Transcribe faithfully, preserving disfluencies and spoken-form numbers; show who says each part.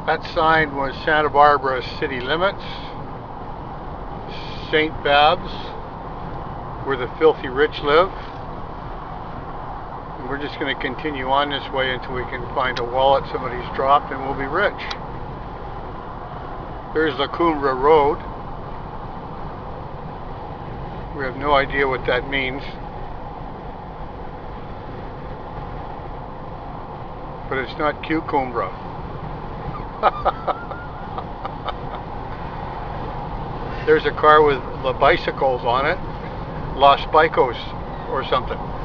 Speaker 1: That sign was Santa Barbara city limits, Saint Babs, where the filthy rich live. And we're just going to continue on this way until we can find a wallet somebody's dropped and we'll be rich. There's the CuCumbra Road. We have no idea what that means. But it's not CuCumbra. There's a car with the bicycles on it, Los Bicos or something.